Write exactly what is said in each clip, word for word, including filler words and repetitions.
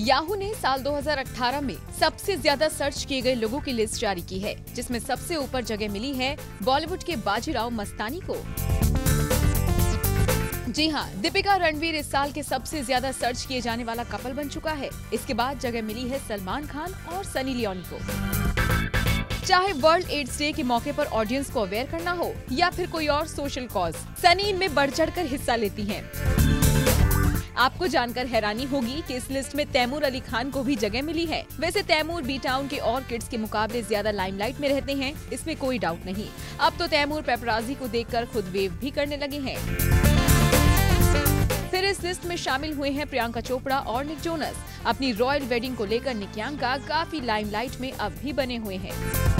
Yahoo ने साल दो हज़ार अठारह में सबसे ज्यादा सर्च किए गए लोगों की लिस्ट जारी की है, जिसमें सबसे ऊपर जगह मिली है बॉलीवुड के बाजीराव मस्तानी को। जी हां, दीपिका रणवीर इस साल के सबसे ज्यादा सर्च किए जाने वाला कपल बन चुका है। इसके बाद जगह मिली है सलमान खान और सनी लियोनी को। चाहे वर्ल्ड एड्स डे के मौके पर ऑडियंस को अवेयर करना हो या फिर कोई और सोशल कॉज, सनी इनमें बढ़ चढ़ कर हिस्सा लेती हैं। आपको जानकर हैरानी होगी कि इस लिस्ट में तैमूर अली खान को भी जगह मिली है। वैसे तैमूर बी टाउन के और किड्स के मुकाबले ज्यादा लाइमलाइट में रहते हैं, इसमें कोई डाउट नहीं। अब तो तैमूर पेपराजी को देखकर खुद वेव भी करने लगे हैं। फिर इस लिस्ट में शामिल हुए हैं प्रियंका चोपड़ा और निक जोनस। अपनी रॉयल वेडिंग को लेकर निक्यांका काफी लाइमलाइट में अब भी बने हुए हैं।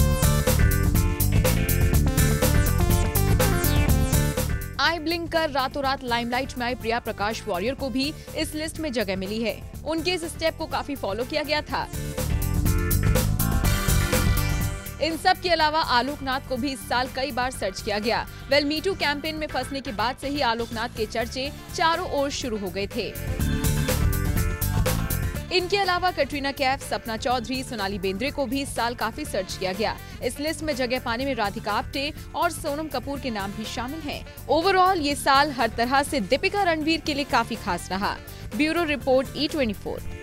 आई ब्लिंक कर रातों रात लाइमलाइट में आई प्रिया प्रकाश वॉरियर को भी इस लिस्ट में जगह मिली है। उनके इस स्टेप को काफी फॉलो किया गया था। इन सब के अलावा आलोकनाथ को भी इस साल कई बार सर्च किया गया। वेल मीटू कैंपेन में फंसने के बाद से ही आलोकनाथ के चर्चे चारों ओर शुरू हो गए थे। इनके अलावा कटरीना कैफ, सपना चौधरी, सोनाली बेंद्रे को भी इस साल काफी सर्च किया गया। इस लिस्ट में जगह पाने में राधिका आप्टे और सोनम कपूर के नाम भी शामिल हैं। ओवरऑल ये साल हर तरह से दीपिका रणवीर के लिए काफी खास रहा। Bureau report E twenty four.